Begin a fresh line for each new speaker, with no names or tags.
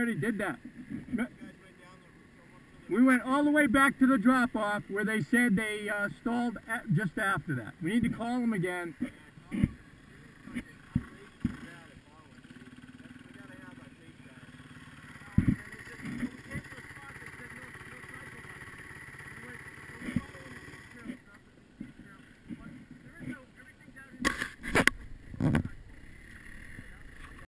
already did that. We went all the way back to the drop-off where they said they stalled just after that. We need to call them again